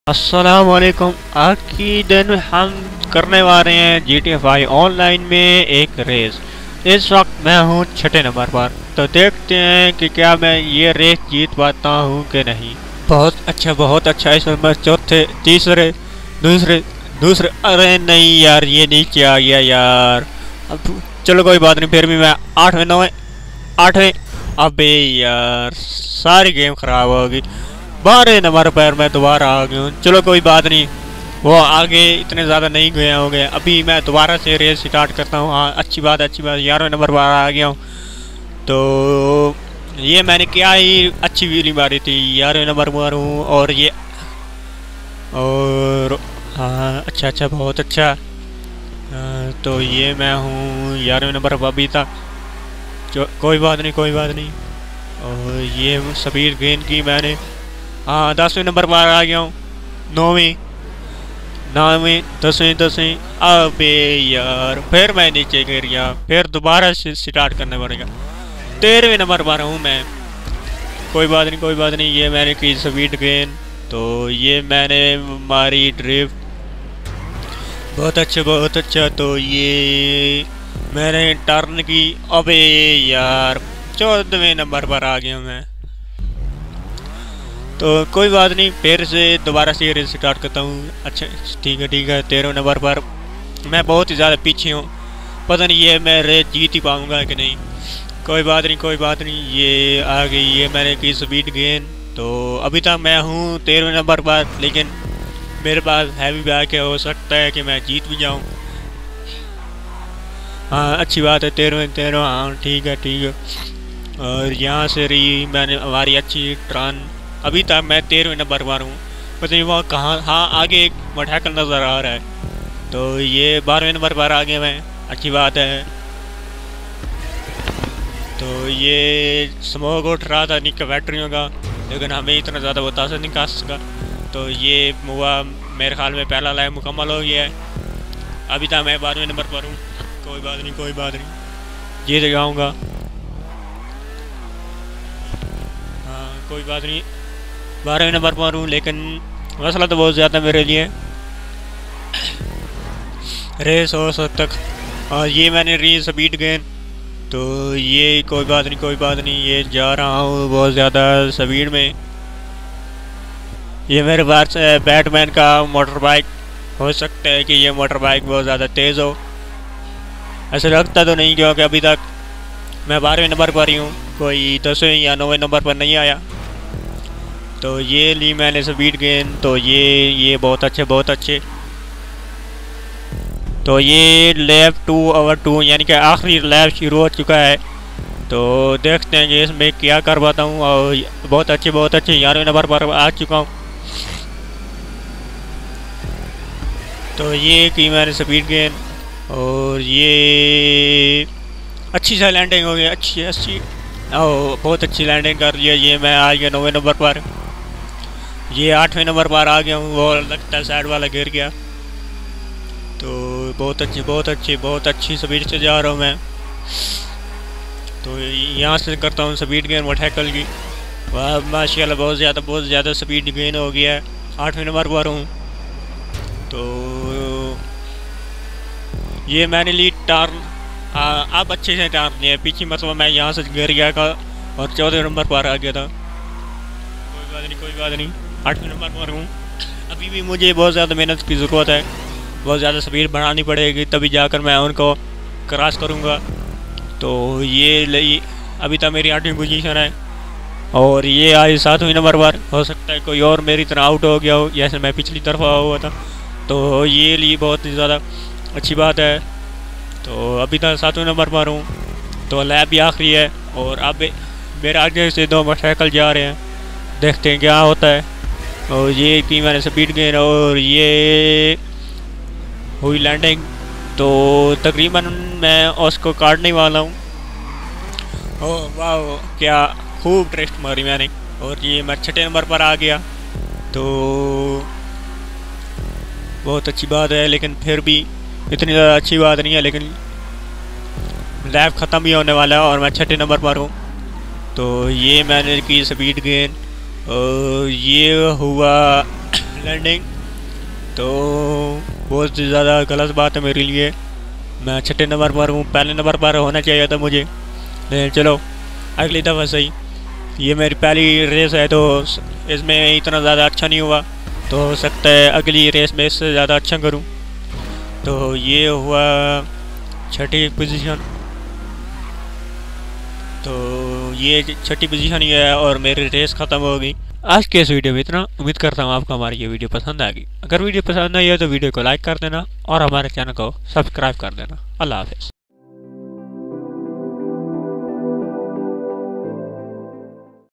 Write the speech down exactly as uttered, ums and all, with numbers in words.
अस्सलामुअलैकुम। आज की दिन हम करने वाले हैं G T A five online में एक रेस। इस वक्त मैं हूँ छठे नंबर पर, तो देखते हैं कि क्या मैं ये रेस जीत पाता हूँ कि नहीं। बहुत अच्छा बहुत अच्छा। इसमें मैं चौथे तीसरे दूसरे दूसरे अरे नहीं यार, ये नीचे आ गया यार। अब चलो कोई बात नहीं, फिर भी मैं आठवें नौवें आठवें। अबे यार सारी गेम खराब होगी। बारह नंबर पर मैं दोबारा आ गया हूँ। चलो कोई बात नहीं, वो आगे इतने ज़्यादा नहीं गए होंगे। अभी मैं दोबारा से रेस स्टार्ट करता हूँ। हाँ अच्छी बात अच्छी बात, ग्यारहवें नंबर पर आ गया हूँ। तो ये मैंने क्या ही अच्छी व्हीली मारी थी, ग्यारहवें नंबर पर हूँ। और ये और हाँ अच्छा अच्छा बहुत अच्छा। आ, तो ये मैं हूँ ग्यारहवें नंबर पर अभी तक। जो कोई बात नहीं कोई बात नहीं। और ये स्पीड गेन की मैंने। हाँ दसवें नंबर पर आ गया हूँ। नौवीं नौवीं दसवीं दसवीं। अबे यार फिर मैं नीचे गिर गया, फिर दोबारा से स्टार्ट करना पड़ेगा। तेरहवें नंबर पर हूँ मैं। कोई बात नहीं कोई बात नहीं। ये मैंने की स्पीड गेन, तो ये मैंने मारी ड्रिफ्ट। बहुत अच्छा बहुत अच्छा। तो ये मैंने टर्न की। अबे यार चौदहवें नंबर पर आ गया मैं। तो कोई बात नहीं, फिर से दोबारा से रेस स्टार्ट करता हूँ। अच्छा ठीक है ठीक है। तेरह नंबर पर मैं बहुत ही ज़्यादा पीछे हूँ, पता नहीं ये मैं रेस जीत ही पाऊँगा कि नहीं। कोई बात नहीं कोई बात नहीं। ये आ गई, ये मैंने की स्पीड गेन। तो अभी तक मैं हूँ तेरहवें नंबर पर, लेकिन मेरे पास हैवी बैग है, हो सकता है कि मैं जीत भी जाऊँ। हाँ अच्छी बात है, तेरहवें तेरह। हाँ ठीक है ठीक है। और यहाँ से रही मैंने हमारी अच्छी ट्रान। अभी तक मैं तेरहवें नंबर पर हूँ, पता नहीं वहाँ कहाँ। हाँ आगे एक मोटरसाइकिल नज़र आ रहा है। तो ये बारहवें नंबर पर आ गया मैं, अच्छी बात है। तो ये स्मोक उठ रहा था निक बैटरियों का, लेकिन हमें इतना ज़्यादा बता नहीं कर सका। तो ये हुआ मेरे ख्याल में पहला लाइव मुकम्मल हो गया है। अभी तक मैं बारहवें नंबर पर हूँ। कोई बात नहीं कोई बात नहीं, जीत जाऊँगा। हाँ कोई बात नहीं, बारहवें नंबर पर हूँ, लेकिन मसला तो बहुत ज़्यादा मेरे लिए। रेस हो सौ तक। और ये मैंने री स्पीड गेन। तो ये कोई बात नहीं कोई बात नहीं। ये जा रहा हूँ बहुत ज़्यादा स्पीड में। ये मेरे पास बैटमैन का मोटर बाइक, हो सकता है कि ये मोटर बाइक बहुत ज़्यादा तेज़ हो। ऐसा लगता तो नहीं, क्योंकि अभी तक मैं बारहवें नंबर पर ही हूँ, कोई दसवें या नौवें नंबर पर नहीं आया। तो ये ली मैंने स्पीड गेन। तो ये ये बहुत अच्छे बहुत अच्छे। तो ये लैब टू ओवर टू यानी कि आखिरी लैब शुरू हो चुका है। तो देखते हैं कि इसमें क्या कर पाता हूँ। और बहुत अच्छे बहुत अच्छे, ग्यारहवें नंबर पर आ चुका हूँ। तो ये की मैंने स्पीड गेन। और ये अच्छी सा लैंडिंग हो गई, अच्छी अच्छी। ओ बहुत अच्छी लैंडिंग कर लिया। ये मैं आ गया नौवें नंबर पर। ये आठवें नंबर पर आ गया हूँ, वो लगता है साइड वाला गिर गया। तो बहुत अच्छी बहुत अच्छी बहुत अच्छी स्पीड से जा रहा हूँ मैं। तो यहाँ से करता हूँ स्पीड गेन मोटरसाइकिल की। वाह माशाल्लाह बहुत ज़्यादा बहुत ज़्यादा स्पीड गेन हो गया है। आठवें नंबर पर हूँ। तो ये मैंने ली टर्न। अब अच्छे से टर्न लिया पीछे, मतलब मैं यहाँ से गिर गया था और चौदह नंबर पर आ गया था। कोई बात नहीं कोई बात नहीं, आठवें नंबर पर हूँ। अभी भी मुझे बहुत ज़्यादा मेहनत की ज़रूरत है, बहुत ज़्यादा स्पीड बढ़ानी पड़ेगी, तभी जाकर मैं उनको क्रॉस करूँगा। तो ये ले अभी तक मेरी आठवीं पोजीशन है। और ये आई सातवें नंबर पर। हो सकता है कोई और मेरी तरह आउट हो गया हो, जैसे मैं पिछली तरफा हुआ था। तो ये ली बहुत ही ज़्यादा अच्छी बात है। तो अभी तक सातवें नंबर पर हूँ। तो लैब भी आखिरी है। और अब मेरे आगे से दो मोटरसाइकिल जा रहे हैं, देखते हैं क्या होता है। और ये की मैंने स्पीड गेन। और ये हुई लैंडिंग। तो तकरीबन मैं उसको काटने वाला हूँ। ओह वाह क्या खूब ड्रिफ्ट मारी मैंने। और ये मैं छठे नंबर पर आ गया। तो बहुत अच्छी बात है, लेकिन फिर भी इतनी ज़्यादा अच्छी बात नहीं है। लेकिन लैब ख़त्म भी होने वाला है और मैं छठे नंबर पर हूँ। तो ये मैंने की स्पीड गेन। और ये हुआ लैंडिंग। तो बहुत ज़्यादा गलत बात है मेरे लिए, मैं छठे नंबर पर हूँ, पहले नंबर पर होना चाहिए था मुझे। लेकिन चलो अगली दफ़ा सही। ये मेरी पहली रेस है तो इसमें इतना ज़्यादा अच्छा नहीं हुआ, तो हो सकता है अगली रेस में इससे ज़्यादा अच्छा करूँ। तो ये हुआ छठी पोजीशन। तो ये छठी पोजीशन ही है और मेरी रेस ख़त्म हो गई। आज के इस वीडियो में इतना। उम्मीद करता हूँ आपको हमारी ये वीडियो पसंद आएगी। अगर वीडियो पसंद आई है तो वीडियो को लाइक कर देना और हमारे चैनल को सब्सक्राइब कर देना। अल्लाह हाफ़िज़।